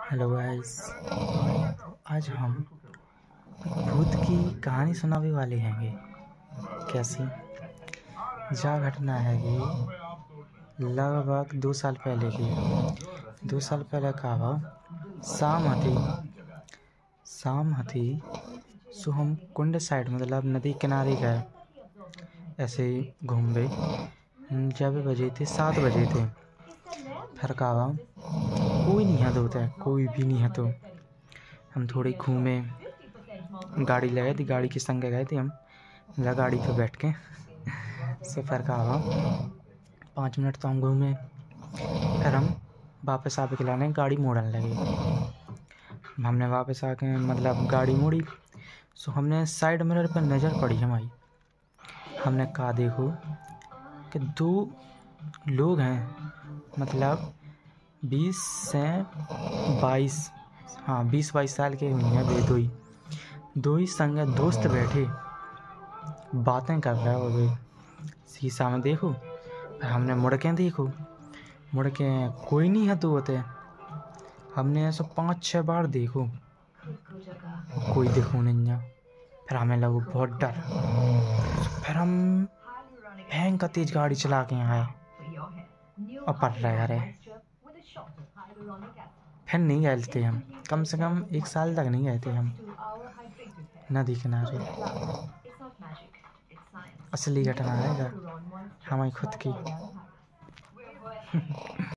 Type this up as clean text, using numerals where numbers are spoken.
Hello guys, आज हम भूत की कहानी सुनाने वाले हैंगे। कैसी जा घटना है कि लगभग 2 साल पहले की 2 साल पहले का हुआ। शाम हथी सो हम कुंड साइड मतलब नदी किनारे गए, ऐसे ही घूम गए। जब बजे थे 7 बजे थे। फिर का हुआ, कोई नहीं है, होता है कोई भी नहीं है। तो हम थोड़ी घूमे, गाड़ी लगाई थी, गाड़ी के संग गए थे हम, मतलब गाड़ी पे बैठ के। सो फिर का हुआ, 5 मिनट तो हम घूमे, फिर हम वापस आके लाने गाड़ी मोड़ने लगे। हमने वापस आके मतलब गाड़ी मोड़ी, सो हमने साइड मिरर पर नज़र पड़ी हमारी। हमने कहा देखो कि 2 लोग हैं, मतलब 20 से 22 साल के हुई हैं। वे दो ही संग दोस्त बैठे बातें कर रहे हो। वे शीशा में देखो, हमने मुड़ के देखो, मुड़ के कोई नहीं है। तो होते हमने ऐसा 5-6 बार देखो, कोई देखो नहीं है। फिर हमें लगो बहुत डर। फिर हम भयंकर तेज गाड़ी चला के आए और पड़ रहे घरे। फिर नहीं गए थे हम, कम से कम 1 साल तक नहीं गए थे हम नदी किनारे। असली घटना है हमारी खुद की।